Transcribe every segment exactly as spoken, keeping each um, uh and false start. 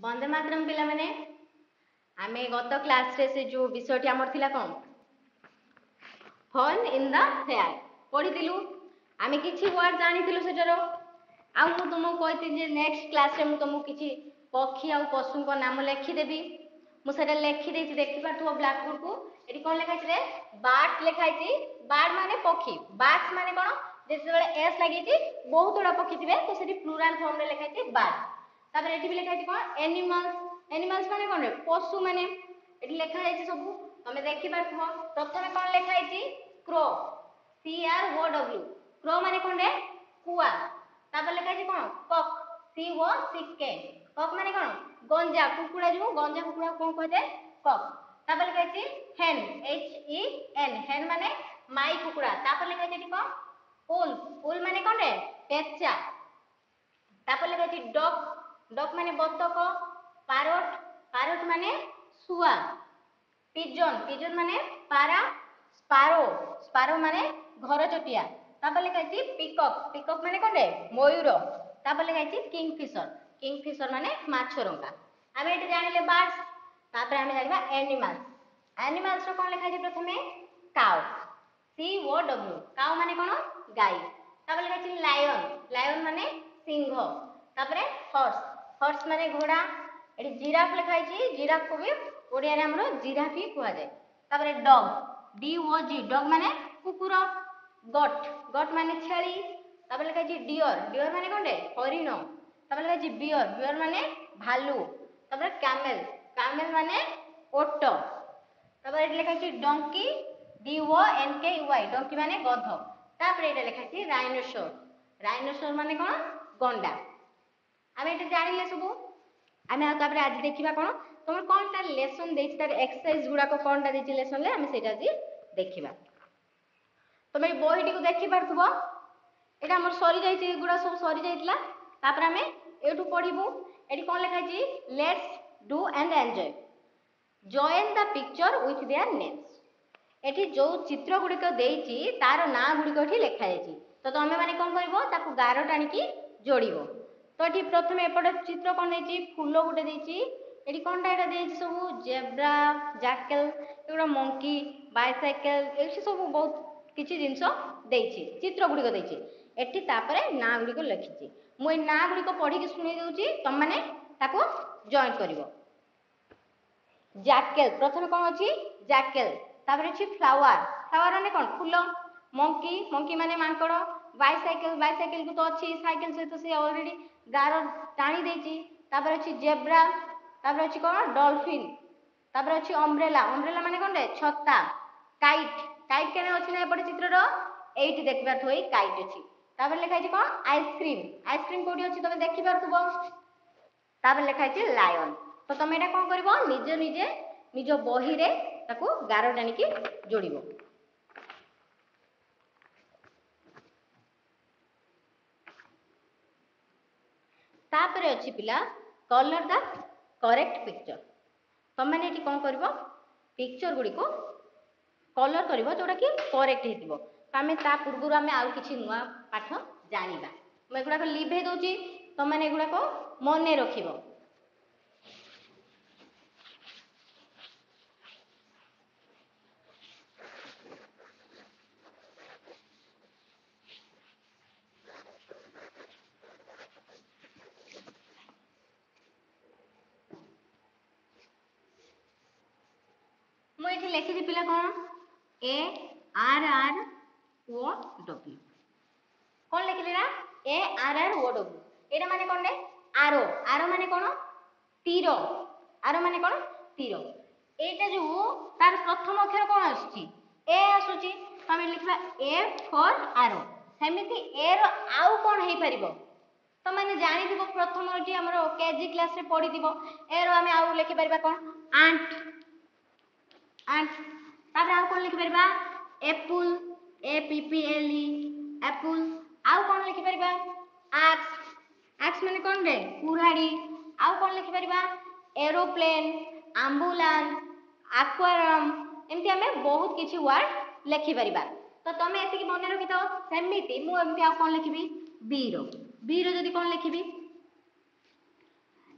वंदे मातरम पिला माने आमे गत क्लास रे से जो विषयटी हमर थिला कोन फन इन द फेयर पढि दिलु आमे किछि वर्ड जानि दिलु सेटर आ मु तुमको कहति जे नेक्स्ट क्लास रे मु तुमको किछि पक्षी आ पशु को नाम लिखि देबी मु सेटा लिखि देछि देखि पाथु ब्लैक बोर्ड को एटी कोन लिखा छि रे बार्ड लिखा छि बार्ड माने पक्षी बार्ड्स माने कोन जेसे बेले एस लागि छि बहुत बडा पक्षी थिबे तो सेटी प्लुरल फॉर्म रे लिखा छि बार्ड तापर एटी भी लिखा छि कोन एनिमल्स एनिमल्स माने कोन रे पशु माने एटी लिखा जाय छि सब तमे देखि पाथु प्रथमे कोन लिखा छि crow C R O W crow माने कोन रे कुआ तापर लिखा छि कोन कॉक सी ओ सी के कॉक माने कोन गंजा कुकुड़ा जो गंजा कुकुड़ा कोन कहते कॉक तापर लिखा छि हेन एच ई एन हेन माने माई कुकुड़ा तापर लिखा छि कोन उल उल माने कोन रे पेचा तापर लिखा छि डक डक माने बतक पैरट पैरट माने सुआ पिजन पिजन माने पारा स्पारो स्पारो माने घर चटिया तापर लिखा छि पिकॉक पिकॉक माने कोन रे मयूर तापर लिखा छि किंगफिशर किंगफिशर माने माछरंगा आमे एटा जानिले बर्ड्स तापर आमे जानिबा एनिमल्स एनिमल्स रो कोन लिखा छि प्रथमे cow C O W cow माने कोन गाय तापर लिखा छि लायन लायन माने सिंह तापर हॉर्स हॉर्स माने घोड़ा एटी जिराफ लिखा छि जिराफ को भी ओडिया रे हमरो जिराफ ही कहआ जाय तापर dog D O G dog माने कुकुर गट गट माने छेली तापर लिखा छि डियर डियर माने कोन रे हरिण तापर लिखा छि बियर बियर माने भालू तापर कैमल कैमल माने ओट तापर एटी लिखा छि donkey D O N K Y donkey माने गध तापर एटा लिखा छि राइनोसर राइनोसर माने कोन गंडा आमे एटा जानिले सब आमे आ तापर आज देखिबा कोन तमर कोन ता लेसन देछि तार एक्सरसाइज गुडा को कोन ता देछि लेसन ले आमे सेटा आज देखिबा तमे बहिटी को देखि पारथबो एटा हमर सरी जाइछि गुडा सब सरी जाइतला तापर आमे एटू पढिबो एटी कोन लिखा छि let's do and enjoy join the picture with their names एटी जो चित्र गुडी को देछि तार ना गुडी को एठी लिखा जाइछि तो तमे माने कोन करबो ताकू गारो टाणी की जोड़िबो तो एठी प्रथमे एपटे चित्र कोन देछि फूलो गुटे देछि एठी कोनटा एटा देछि सब जेब्रा जैकल एगुडा मंकी बाइसाइकल एठी सब बहुत किछि जिंसो देछि चित्र गुडी को देछि एठी तापरे ना गुडी को लिखिछि मु ए ना गुडी को पढी के सुनै देउछि तम माने ताको जॉइन करिवो जैकल प्रथमे कोन अछि जैकल तापर अछि फ्लावर फ्लावर माने कोन फूल मंकी मंकी माने मांकड़ बाइसाइकल बाइसाइकल को तो अछि साइकिल से तो से ऑलरेडी गारो टाणी देछि तापर अछि जेब्रा तापर अछि कोन डॉल्फिन तापर अछि अम्ब्रेला अम्ब्रेला माने कोन रे छत्ता काइट काइट केने अछि ना एपटे चित्र रो एठी देखबा थोई काइट अछि तापर लिखा अछि कोन आइसक्रीम आइसक्रीम कोडी अछि तमे देखि पारथबो तापर लिखा अछि लायन तो तमे एटा कोन करबो निजे निजे निजो बही रे ताको गारो टाणी की जोड़िबो तापर अछि पिला कलर द करेक्ट पिक्चर तम माने एठी कोन करबो पिक्चर गुडी को कलर करबो जोडा कि करेक्ट हेतिबो हमें ता पूर्वरु हमें आउ किछि नुवा पाठ जानिबा म एगुडा को लिभे दोची तम माने एगुडा को मने रखिबो मु एठी लेखि दी पिला कोन A R R O W कोन लेखिले ना A R R O W एटा माने कोन रे आरो आरो माने कोन तीर आरो माने कोन तीर एटा जो तार प्रथम अक्षर कोन आछी ए आसुची तमे लिखबा ए फॉर आरो सेमिति ए रो आउ कोन हेई परिबो तो माने जानि दिबो प्रथम टी हमरो केजी क्लास रे पढि दिबो ए रो हमें आउ लिखि परिबा कोन आंट आंट तापर आउ कोन लिखि परिबा apple A P P L E apple आउ कोन लिखि परिबा एक्स एक्स माने कोन रे कुराडी आउ कोन लिखि परिबा एरोप्लेन एम्बुलेंस एक्वेरियम एमति हमें बहुत किछि वर्ड लिखि परिबा तो तमे एति कि मने रखि तो सेमिति मु एमति आ कोन लिखिबी बी रो बी रो जदी कोन लिखिबी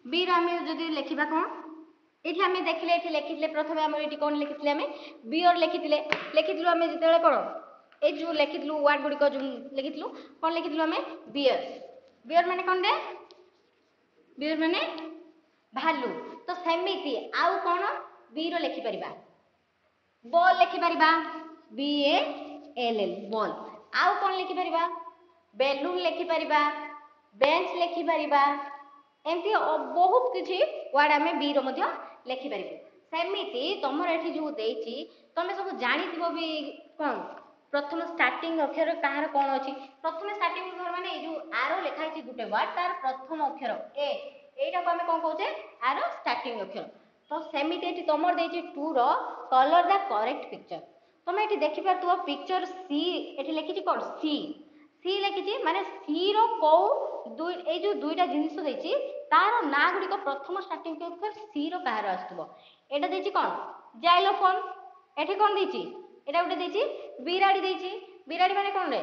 बी रो आमे जदी लेखिबा कोन एठी आमे देखिले एठी लेखिले प्रथमे हम एठी कोन लिखितले आमे बियर लिखितले लिखितलु आमे जतेले कोन ए जो लिखितलु वर्ड गुडी को जो लिखितलु कोन लिखितलु आमे बियर बियर माने कोन रे बियर माने भालू तो सेमिति आउ कोन बी रो लिखि परिबा बॉल लिखि परिबा B A L L ball आउ कोन लिखि परिबा बेलून लिखि परिबा बेंच लिखि परिबा एमती बहुत किछि वर्ड आमे बी रो मध्य लिखि परिबे सेमिति तमर एठी जो देछि तमे सब जानिथिबो भी कोन प्रथम स्टार्टिंग अक्षर कहार कोन अछि प्रथम स्टार्टिंग अक्षर माने जो आरो लिखा अछि गुटे वर्ड तार प्रथम अक्षर ए एटा को हमें कोन कहउचे आरो स्टार्टिंग अक्षर तो सेमिति एठी तमर देछि two row colour the correct picture तमे एठी देखि परतुबो पिक्चर सी एठी लिखिछि कोन सी सी लिखिछि माने सी रो को दुई ए जो दुईटा जिनिस देछि तार ना गुडी को प्रथम स्टार्टिंग अक्षर सी रो कहार आस्तबो एटा देछि कोन जाइलोफोन एठी कोन देछि एटा गुटे देछि बिराडी देछि बिराडी माने कोन रे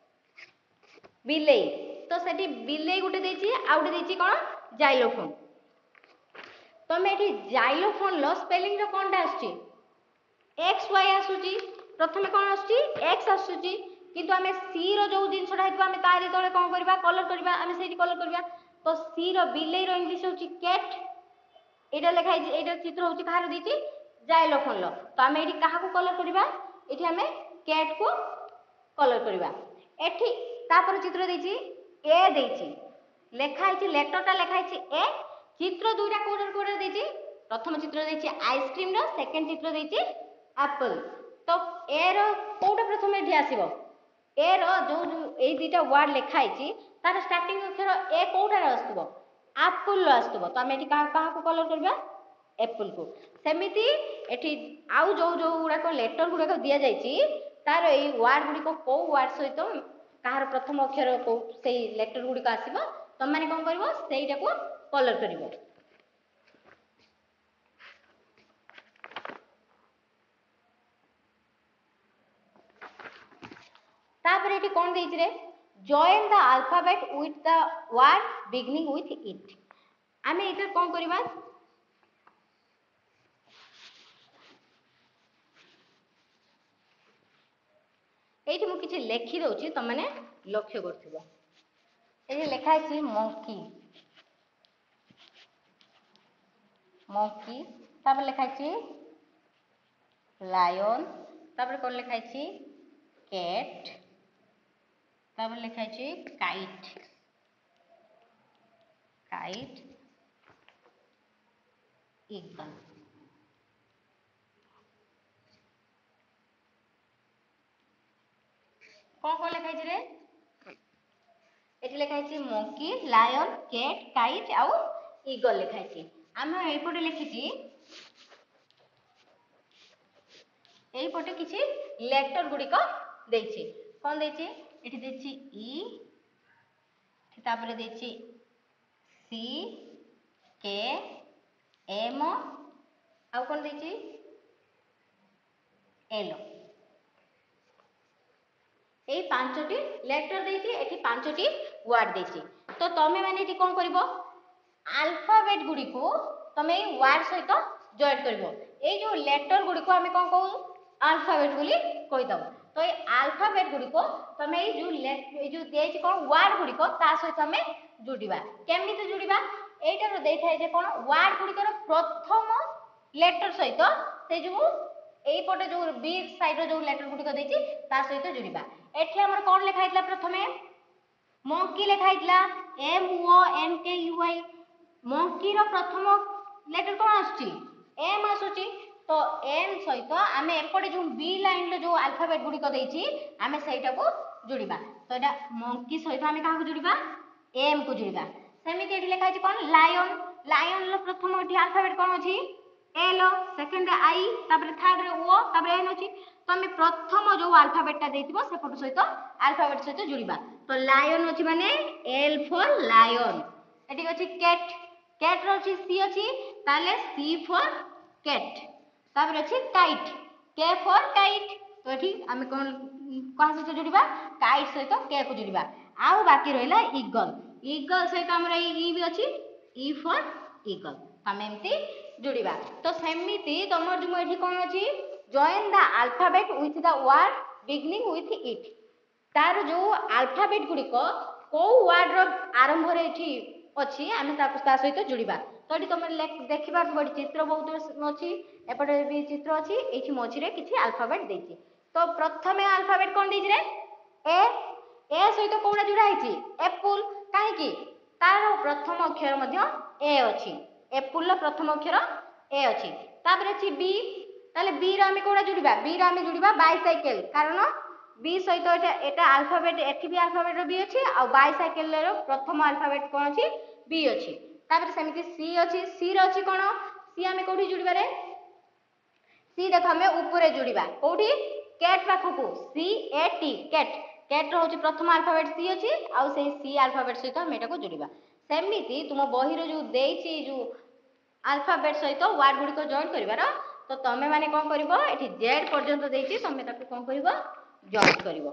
बिलेई तो सेठी बिलेई गुटे देछि आ गुटे देछि कोन जाइलोफोन तमे एठी जाइलोफोन लो स्पेलिंग रो कोनटा आछी एक्स वाई आसुची प्रथमे कोन आछी एक्स आसुची किंतु आमे सी रो जो दिन छोडा हेतु आमे तारे तळे कोन करबा कलर करबा आमे सेठी कलर करबा तो सी रो बिलेई रो इंग्लिश होची कैट एटा लिखा है एटा चित्र होची कहार देछि जाइलोफोन लो तो आमे एठी कहा को कलर करबा एठी आमे कैट को कलर करबा एठी तापर चित्र देछि ए देछि लेखा है लेटरटा लेखा है ए चित्र दुईटा कोडर कोडर देछि प्रथम चित्र देछि आइसक्रीम रो सेकंड चित्र देछि एप्पल तो ए रो कोटा प्रथम एठी आसीबो ए रो जो ए दुईटा वर्ड लेखा है तार स्टार्टिंग अक्षर ए कोटा आस्तबो एप्पल लो आस्तबो तो हम एठी कहा कहा को कलर करबा एप्पल को सेमिति एठी आउ जो जो गुडा को लेटर गुडा को दिया जायछि तार ए वर्ड गुडी को को वर्ड सहित कहार प्रथम अक्षर को सेई लेटर गुडी को आसीबो त माने कोन करबो सेईटा को कलर करबो तापर एठी कोन देछि रे join the alphabet with the word beginning with it आमे एटा कोन करबा एठी मु किछि लेखि दोछि त माने लक्ष्य करथिबो एठी लेखा अछि मंकी मंकी तापर लेखा अछि लायन तापर कोन लेखा अछि कैट तापर लेखा अछि काइट काइट ईगल कोन कोन लेखा अछि रे एठी लेखा अछि मंकी लायन कैट काइट आउ ईगल लेखा अछि आमे एई पटे लिखिछि एई पटे किछि लेटर गुडी को देछि कोन देछि एठी देछि ई तापर देछि सी के एम आउ कोन देछि एल एई पांचटी लेटर देछि एठी पांचटी वर्ड देछि तो तमे माने एठी कोन करबो अल्फाबेट गुडी को तमे वर्ड सहित जॉइन करबो ए जो लेटर गुडी को हमें कोन कहू अल्फाबेट बोली कहि दबो तो ए अल्फाबेट गुडी को तमे ए जो ए जो देछि कोन वर्ड गुडी को ता सहित हमें जुडिबा केमिति जुडिबा एटा रो देखाय जे कोन वर्ड गुडी को प्रथम लेटर सहित से जो एई पटे जो बी साइड रो जो लेटर गुडी को देछि ता सहित जुडिबा एठी हमर कोन लेखा हितला प्रथमे मंकी लेखा हितला M O N K U I monkey रो प्रथम लेटर कोन आछी एम आछी तो एम सहित आमे एपटे जो बी लाइन रो जो अल्फाबेट गुडी को देछि आमे सेटा को जुडिबा तो एटा मंकी सहित आमे का को जुडिबा एम को जुडिबा सेमिति एठी लेखा छि कोन लायन लायन रो प्रथम एठी अल्फाबेट कोन अछि एल सेकंड आई तापर थर्ड रे ओ तापर एन अछि तो आमे प्रथम जो अल्फाबेट ता देथिबो से फोटो सहित अल्फाबेट सहित जुडिबा तो लायन अछि माने एल फॉर लायन एठी अछि कैट कैट रो अछि सी अछि ताले सी फॉर कैट तापर अछि काइट के फॉर काइट तो एठी आमे कोन कहा सहित जुडिबा काइट सहित के को जुडिबा आउ बाकी रहला ईगल ईगल सहित हमरा ई भी अछि ई फॉर eagle तमे एमती जोड़िबा तो सेमिति तमर जो एठी कोन अछि join the alphabet with the word beginning with it तार जो अल्फाबेट गुडी को को वर्ड रो आरंभ रे एठी अछि आमे ता ता सहित जोड़िबा तो एठी तमे देखिबा बडी चित्र बहुत अछि एपटे भी चित्र अछि एठी मझी रे किछि अल्फाबेट देछि तो प्रथमे अल्फाबेट कोन देछि रे ए ए सहित कोडा जुड़ा हिची एप्पल काहे की तार प्रथम अक्षर मध्य ए अछि एप्पल रो प्रथम अक्षर ए अछि तापर अछि बी ताले बी रो आमे कोडा जुड़िबा बी रो आमे जुड़िबा बाइसाइकेल कारण बी सहित एटा एटा अल्फाबेट एठी भी अल्फाबेट रो बी अछि आ बाइसाइकेल रो प्रथम अल्फाबेट कोन अछि बी अछि तापर सेमिति सी अछि सी रो अछि कोन सी आमे कोठी जुड़िबा रे सी देख हमें ऊपर जोड़िबा कोठी कैट पाखकू C A T cat cat रो होची प्रथम अल्फाबेट सी अछि आ से सी अल्फाबेट सहित हम एटा को जोड़िबा सेमिति तुम बही रो जो देछि जो अल्फाबेट सहित वर्ड गुडी को जॉइन करिवार तो तमे माने कोन करिवो एठी जेड पर्यंत देछि तमे ताको कोन करिवो जॉइन करिवो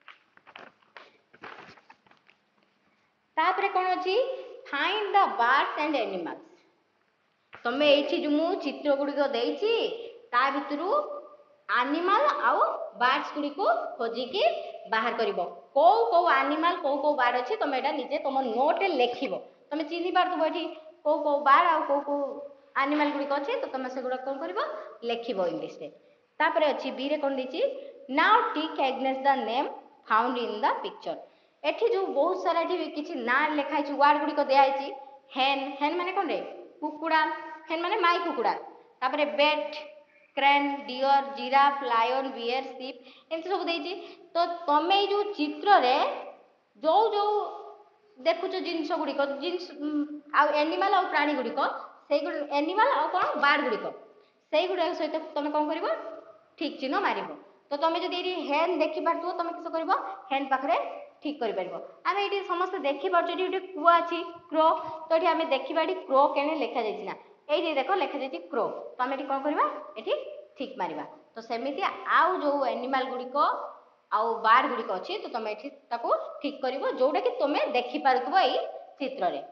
तापरे कोन अछि find the birds and animals तमे एठी जो मु चित्र गुडी को देछि ता भितरु एनिमल आउ बर्ड्स गुडी को खोजी के बाहर करिवो को को एनिमल को को बर्ड अछि तमे एटा निजे तम नोट लेखिवो तमे चिन्हि पारतबो एठी को को बर्ड आउ को को एनिमल गुडी को अछि तो तमे से गुडा कोन करिवो लेखिवो इंग्लिश रे तापरे अछि बी रे कोन दिछि now tick against the name found in the picture एठी जो बहुत सारा एठी किछि ना लेखाइ छि वर्ड गुडी को देआइ हेन हेन माने कोन रे कुकुडा हेन माने माई कुकुडा तापरे bat crane deer giraffe lion bear ship एमती सब देछि तो तमे जो चित्र रे जो जो देखुछ जिंस गुडी को जिंस आ एनिमल आ प्राणी गुडी को सेई गुडी एनिमल आ कोन बर्ड गुडी को सेई गुडी सहित तमे कोन करिवो ठीक चिन्ह मारिवो तो तमे जदी एरी हेन देखि पारतो तमे किस करिवो हेन पाखरे ठीक करि परिवो आमे एटी समस्त देखि पारछो एटी उटे कुआ अछि क्रो तो एटी आमे देखिबा एटी क्रो केने लेखा जाइछि ना एई जे देखो लेखा जाइछि क्रो तो आमे एटी कोन करिवो एटी ठीक मारिबा तो सेमिति आउ जो एनिमल गुडी को आउ बर्ड गुडी को अछि तो तमे एटी ताको ठीक करिवो जोडा कि तमे देखि पारथबो एई चित्र रे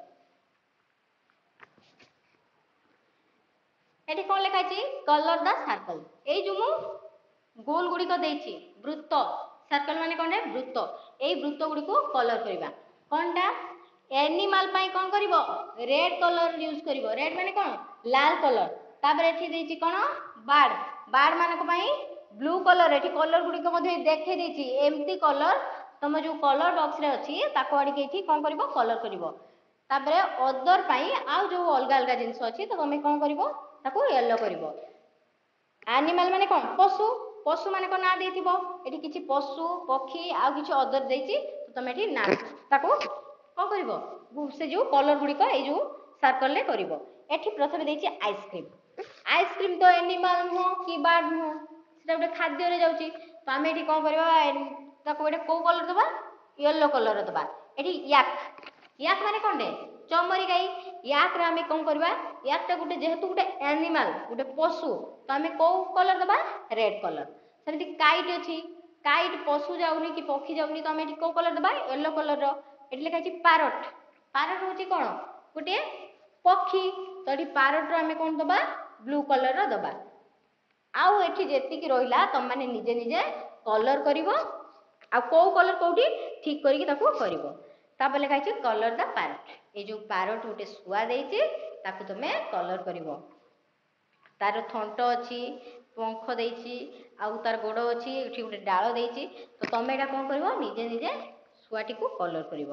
एटी कोन लेखा अछि कलर द सर्कल एई जो मु गोल गुडी को देछि वृत्त सर्कल माने कोन रे वृत्त एई वृत्त गुडी को कलर करिबा कोनटा एनिमल पाई कोन करिवो रेड कलर यूज करिवो रेड माने कोन लाल कलर तापर एठी देछि कोन बर्ड बर्ड माने को पाई ब्लू कलर एठी कलर गुडी को मध्ये देखै देछि एम्ति कलर तम जो कलर बॉक्स रे अछि ताको आडी के एठी कोन करिवो कलर करिवो तापरे अदर पाई आ जो अलगा अलगा जिंस अछि तो तमे कोन करिवो ताको येलो करिवो एनिमल माने कोन पशु पशु माने को ना देथिबो एठी किछि पशु पक्षी आ किछि अदर देछि तो तमे एठी ना ताको कोन करिवो से जो कलर गुडी को ए जो सर्कल ले करिवो एठी प्रथमे देछि आइसक्रीम आइसक्रीम तो एनिमल हो कि बर्ड हो सेटा उटे खाद्य रे जाउची तो आमे एठी कोन करबा ताको उटे को कलर दबा येलो कलर दबा एठी याक याक माने कोन रे चमरी गाई याक रे आमे कोन करबा याक ता गुटे जेहेतु गुटे एनिमल गुटे पशु तो आमे को कलर दबा रेड कलर सेमिति काइट अछि काइट पशु जाउनी कि पक्षी जाउनी तो आमे एठी को कलर दबा येलो कलर रो एठी लेखा अछि पैरट पैरट होची कोन गुटे पक्षी तो एठी पैरट रो आमे कोन दबा ब्लू कलर रो दबा आउ एठी जेति कि रोइला तम माने निजे निजे कलर करिवो आ को कलर कोठी ठीक करिकि ताको करिवो तापर लेखा अछि कलर द पैरट ए जो पैरट उटे सुआ देछि ताको तमे कलर करिवो तार थंट अछि पंख देछि आ तार गोड़ अछि एठी उटे डाळ देछि तो तमे एटा कोन करिवो निजे निजे सुआटी को कलर करिवो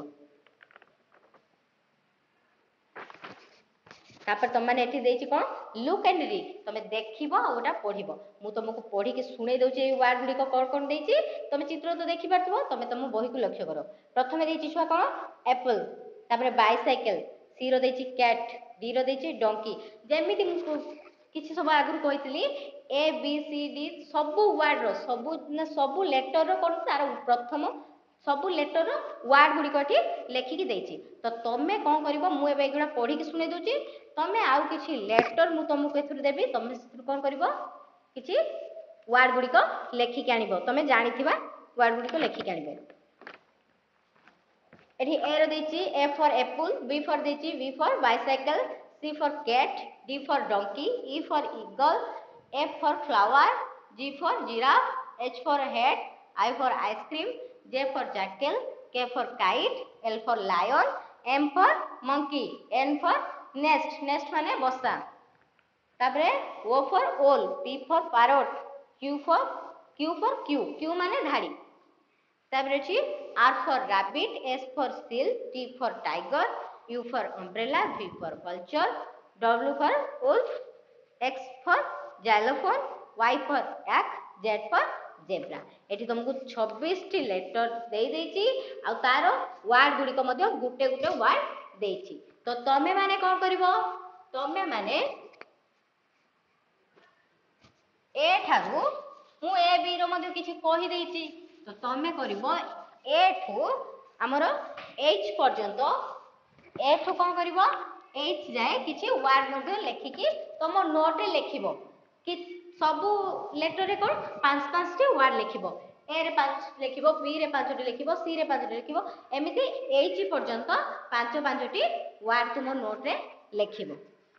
तापर तम माने एठी देछि कोन लुक एंड रीड तमे देखिबो आ ओटा पढिबो मु तुमको पढी के सुनै दउछि ए वर्ड गुडी को कोन कोन देछि तमे चित्र तो देखि पारथबो तमे तम बही को लक्ष्य करो प्रथमे देछि छुआ कोन एप्पल तापर बाइसाइकेल सी रो देछि कैट डी रो देछि डोंकी जेमिति मु किछि सब आगु कहितली ए बी सी डी सब वर्ड रो सब सब लेटर रो कोन तार प्रथम सब लेटर रो वर्ड गुडी कोठी लेखि कि देछि तो तमे कोन करिवो मु एबे एगुडा पढी के सुनै दउछि तमे आउ किछि लेटर मु तुमको एथुर देबी तमे कोन करिवो किछि वर्ड गुडी को लेखि के आनिबो तमे जानिथिबा वर्ड गुडी को लेखि के आनिबो एठी ए रो देछि A for apple B for देछि B for bicycle C for cat, D for donkey, E for eagle, F for flower, G for giraffe, H for hat, I for ice cream, J for jackal, K for kite, L for lion, M for monkey, N for nest, nest माने बसा, तापरे O for owl, P for parrot, Q for Q for Q, Q माने धाड़ी, तापरे छी R for rabbit, S for seal, T for tiger, U for umbrella, V for vulture, W for wolf, X for xylophone, Y for yak, Z for zebra। एठी तुमको छब्बीस T letter दे देछि आ तारो word गुडी को मध्य गुटे गुटे word देछि। तो तमे माने कोन करिवो, तमे माने ए ठारू मु ए बी रो मध्य किछि कहि देछि, तो तमे करिवो ए ठू हमरो एच पर्यंत, ए ठू कोन करिवो एच जाए किछि वर्ड मध्य लेखि कि तम नोट रे लेखिबो कि सबु लेटर रे कोन पांच पांच टी वर्ड लेखिबो, ए रे पांच लेखिबो, बी रे पांच टी लेखिबो, सी रे पांच टी लेखिबो, एमिति एच पर्यंत पांच पांच टी वर्ड तुम नोट रे लेखिबो।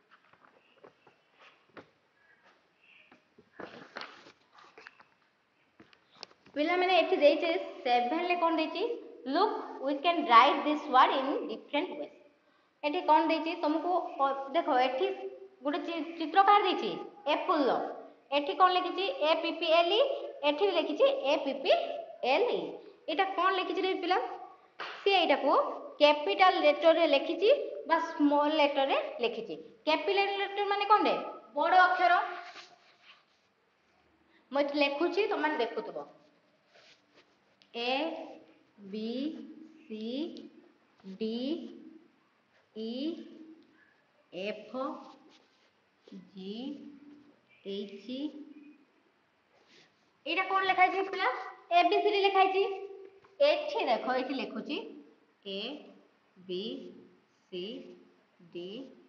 पिला माने एठी देइछे सेवन ले कोन देइछि, look we can write this word in different ways. एठी कोन देइछि तुमको देखो, एठी गुटे चित्र काढ देइछि एप्पल लो, एठी कोन लिखिछि A P P L E, एठी लिखिछि A P P L E. एटा कोन लिखिछि रे पिला, से एटा को कैपिटल लेटर रे लिखिछि बा स्मॉल लेटर रे लिखिछि। कैपिटल लेटर माने कोन रे बड़ अक्षर, म एठी लिखुछि त माने देखुतबो A B C D E F G H, एटा कोन लिखाइ छै पिला ए बी सी डी लिखाइ छै। एठी देखो एठी लिखुछि A B C D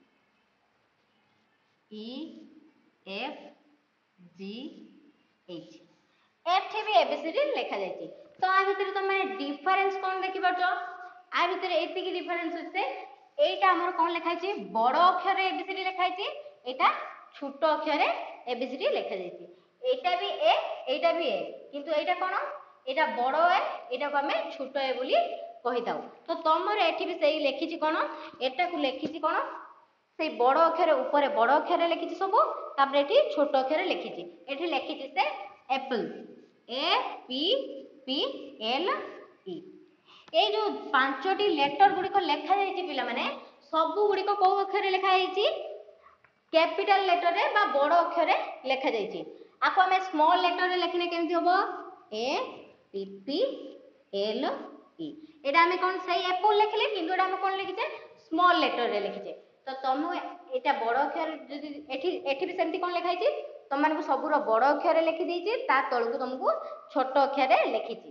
E F G H, एठी भी ए बी सी डी लिखा जाय छै। तो आ भितर तमे डिफरेंस कोन देखि परछो, आ भितर एति की डिफरेंस होते, एटा हमर कोन लिखाइ छै बड़ अक्षर रे ए बी सी डी लिखाइ छै, एटा छोट अक्षर रे ए बी सी डी लिखा जाय छै। एटा भी ए एटा भी ए, किंतु एटा कोन एटा बड़ ए, एटा को हमें छोट ए बोली कहि दाउ। तो तमर एठी भी सही लिखि छी कोन, एटा को लिखि छी कोन से बड़ अक्षर ऊपर बड़ अक्षर लिखि छी सब, तापर एठी छोट अक्षर लिखि छी, एठी लिखि छी से apple A P P L E. ए जो पांचटी लेटर गुडी को लिखा जाय छी पिला माने सब गुडी को को अक्षर रे लिखा जाय छी, कैपिटल लेटर रे बा बड़ अक्षर रे लिखा जाय छी। आको हमें स्मॉल लेटर रे लिखने केमति होबो A P P L E. एटा हमें कोन सही एप्पल लिखले, किंतु एटा हम कोन लिखिछे स्मॉल लेटर रे लिखिछे। तो तुम एटा बड़ अक्षर जदि एठी एठी भी सेमति कोन लिखाइ छी, तुम मानकु सबुरो बड़ अक्षर रे लिखि देइछि, ता तळकु तुमको छोट अक्षर रे लिखिछि।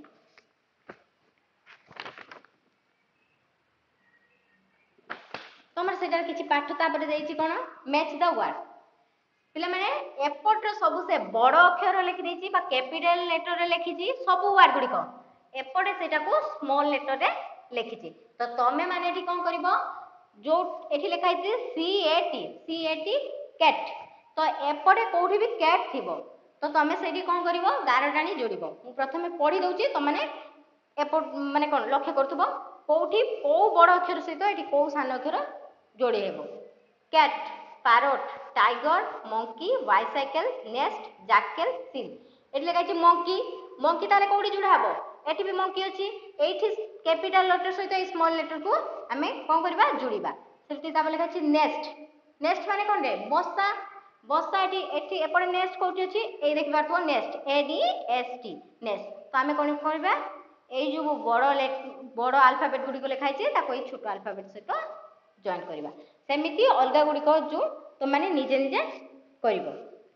तमर सेटा किछि पाठ तापर देइछि कोन मैच द वर्ड। पिला माने एपट सब से बड़ अक्षर लिखि देइछि बा कैपिटल लेटर रे लिखिछि सब वर्ड गुडी को, एपटे सेटा को स्मॉल लेटर रे लिखिछि। तो तमे माने एठी कोन करबो, जो एठी लिखाइ छै C A T C A T cat, तो एपटे कोठी भी कैट थिबो, तो तमे सेठी कोन करबो गारटानी जोड़िबो। मु प्रथमे पढी दउछि, त माने एपट माने कोन लक्ष्य करथबो कोठी को बड़ अक्षर सहित एठी को सान अक्षर जोड़ी हेबो। Cat, parrot, tiger, monkey, bicycle, nest, jackal, seal. एठी लिखाइ छै मंकी, मंकी ताले कोठी जोड़ा हबो, एठी भी मंकी अछि, एठी कैपिटल लेटर सहित स्मॉल लेटर को हमें कोन करबा जोड़ीबा। सेठी ताबे लिखा छै नेस्ट, नेस्ट माने कोन रे बसा, बसा एठी एठी एपटे नेस्ट कोठी अछि, ए देखि पारथो nest A D S T nest. तो हमें कोन करबा ए जो बड़ बड़ अल्फाबेट गुडी को लिखाइ छै ताको ए छोट अल्फाबेट सहित जॉइन करबा। सेमिति अलगा गुडी को जो तुम माने निजे निजे करबो।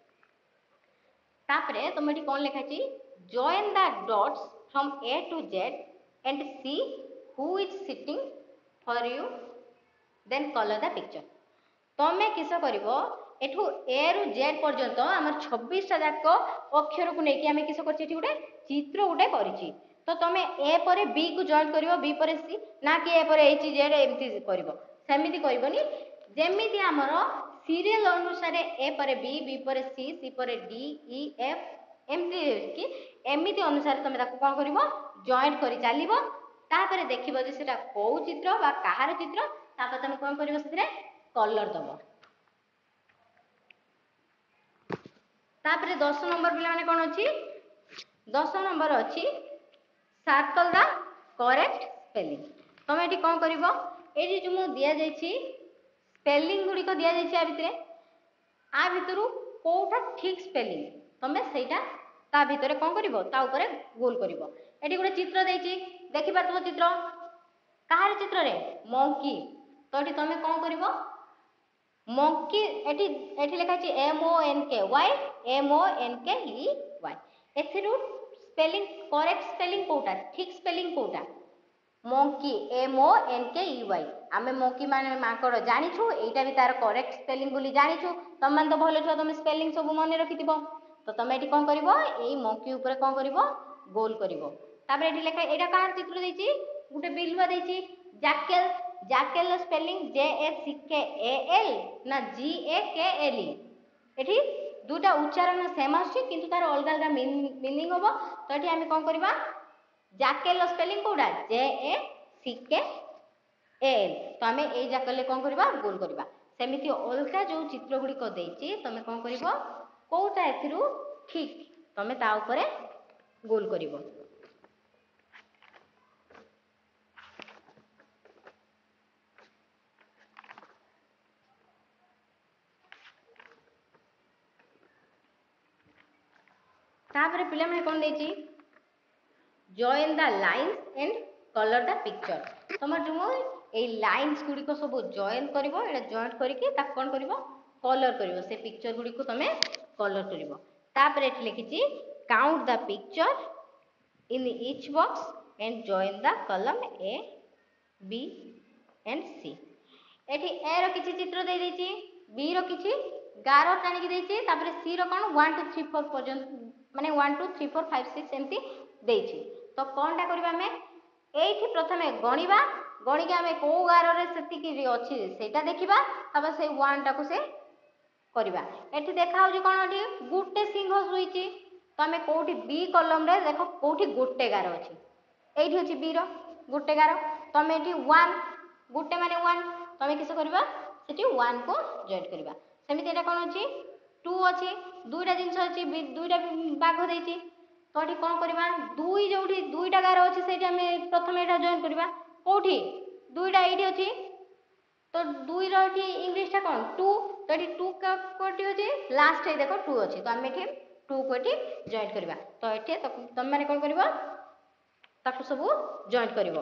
तापरे तुम एठी कोन लिखा छै join the dots from A to Z and see who is sitting for you then colour the picture. तमे किस करिवो एठू ए रु जेड पर्यंत हमर छब्बीस टा जाक अक्षर को नेकी हमें किस करछि, एठी गुटे चित्र गुटे करिछि। तो तमे ए परे बी को जॉइन करिवो, बी परे सी, ना कि ए परे एच जेड एमती करिवो, सेमिति करबोनी। जेमिति हमर सीरियल अनुसार ए पर बी बी पर सी सी पर डी ई एफ एमती कि एमिति अनुसार तुम ताको कौन करिवो जॉइंट करी चलिवो तापर देखिबो जे सेटा को चित्र बा कहार चित्र तापर तुम कौन करिवो सेरे कलर दबो तापर दस नंबर पिला माने कोन अछि दस नंबर अछि सर्कल द करेक्ट स्पेलिंग तुम एटी कौन करिवो एटी जो मु दिया जायछि स्पेलिंग गुडी को दिया जायछि आ भितरे आ भितरु कोठा ठीक स्पेलिंग तमे सेटा ता भितरे कौन करिवो ता ऊपर गोल करिवो एटी गुडे चित्र देछि देखि पारतो चित्र कहार चित्र रे मंकी तो एटी तमे कौन करिवो मंकी एटी एटी लिखा अछि M O N K Y M O N K E Y एथिरु स्पेलिंग करेक्ट स्पेलिंग कोटा ठीक स्पेलिंग कोटा monkey M O N K E Y आमे मंकी माने माकड़ जानिछु एटा भी तार करेक्ट स्पेलिंग बोली जानिछु तम मान तो भलो छ तमे स्पेलिंग सब मने रखिथिबो तो तमे एटी कोन करिवो एई मंकी ऊपर कोन करिवो गोल करिवो तापर एटी लेखा एटा कार चित्र देछि गुटे बिलुआ देछि jackal jackal spelling J A C K A L ना जी ए के एल ई एठी दुटा उच्चारण सेम आछि किंतु तार अलग अलग मीनिंग होबो तो एठी आमे कोन करबा जैकेल स्पेलिंग कोडा जे ए सी के एल तो आमे ए जैकेल कोन करबा गोल करबा सेमिति अलगा जो चित्र गुडी को देछि तमे कोन करबो कोटा एथिरु ठीक तमे ता ऊपर गोल करबो तापर पिला माने कोन देछि join the lines and colour the picture तमर जो ए लाइंस गुडी को सब जॉइन करबो एटा जॉइंट करके ता कोन करबो कलर करबो से पिक्चर गुडी को तमे कलर करबो तापर एठी लिखिछि count the picture in each box and join the column A B and C एठी ए रो किछि चित्र दे देछि बी रो किछि गारो टाणी के देछि तापर सी रो कोन वन टू थ्री फोर पर्यंत माने one two three four five six एमती देछि तो कोनटा करबा हमें एठी प्रथमे गणिबा गणी के हमें को गारो रे सेति की अछि सेटा देखिबा तब से वन टा को से करबा एठी देखा हो जे कोन एठी गुटे सिंह सुइछि तो हमें कोठी बी कॉलम रे देखो कोठी गुटे गारो अछि एठी अछि बी रो गुटे गारो तो हमें एठी वन गुटे माने वन तो हमें किस करबा सेठी वन को जॉइन करबा सेमिति एटा कोन अछि टू अछि दुईटा जिंस अछि दुईटा बाघ देछि तो एठी कोन करबा दुई जोठी दुईटा गारो अछि सेठी हमें प्रथमे एटा जॉइन करबा कोठी दुईटा एठी अछि तो दुई रो एठी इंग्लिश टा कोन टू तो एठी टू का कोठी अछि लास्ट ए देखो टू अछि तो हमें एठी टू को एठी जॉइन करबा तो एठी तम माने कोन करबा ताकू सब जॉइन करबो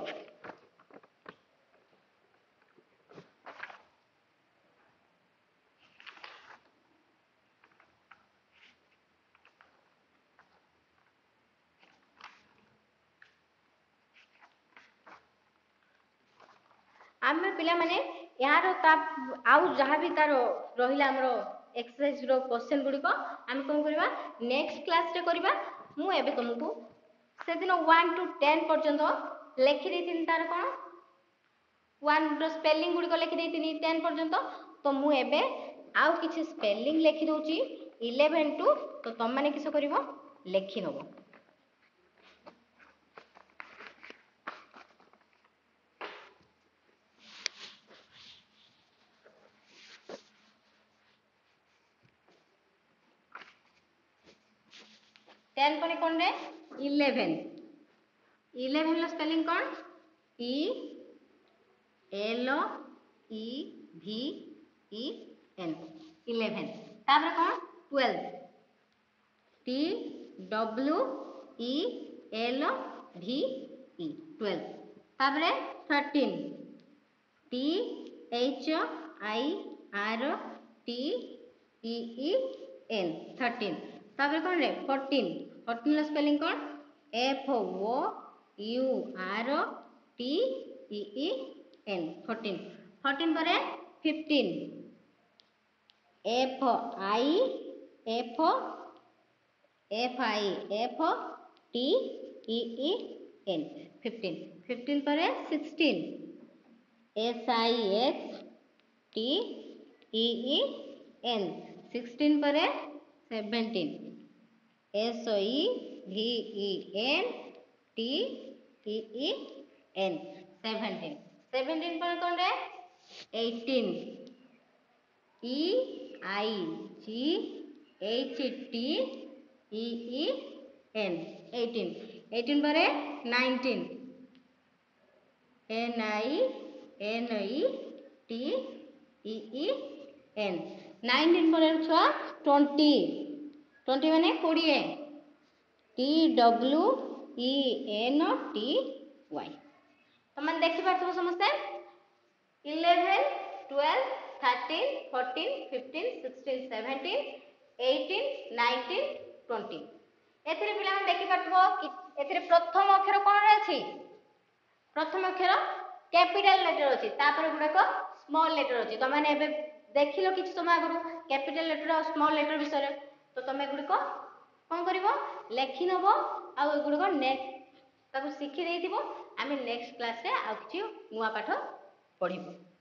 आमे पिला माने यार ता आउ जहां भी तारो रहिला हमरो एक्सरसाइज रो क्वेश्चन गुडी को हम कोन करबा नेक्स्ट क्लास रे करबा मु एबे तुमको से दिन वन टू टेन पर्यंत लेखि देथिन तार कोन वन रो स्पेलिंग गुडी को लेखि देथिनी टेन पर्यंत तो मु एबे आउ किछि स्पेलिंग लेखि दोची इलेवन टू तो तुम माने किस करबो लेखि नबो टेन कोने कोन रे इलेवन इलेवन लो स्पेलिंग कोन E L E V E N eleven तापर कोन twelve T W E L V E twelve तापर thirteen T H I R T E E N thirteen तापर कोन रे फोर्टीन फोर्टीन लो स्पेलिंग कोन F O U R T E E N fourteen fourteen पर fifteen F I F F I F T E E N fifteen fifteen पर sixteen S I H T E E N sixteen पर seventeen S E V E N T E E N seventeen seventeen पर कौन रे eighteen E I G H T E E N eighteen eighteen पर nineteen N I N E T E E N nineteen पर छुआ twenty twenty माने कोड़े T W E N T Y तुम देखिपे समस्ते eleven twelve thirteen fourteen fifteen sixteen seventeen eighteen nineteen twenty एथिरे पिला हम देखि पारबो कि एथिरे प्रथम अक्षर कोन अछि प्रथम अक्षर कैपिटल लेटर अछि तापर गुडा को स्मॉल लेटर अछि त माने एबे देखिलो किछ समय आगु कैपिटल लेटर और स्मॉल लेटर विषय तो तमे गुडी को कोन करिवो लेखि नबो आ गुडी को नेक्स्ट ताको सिखि देइथिबो आमे नेक्स्ट क्लास रे आ किछ नुवा पाठ पढिबो।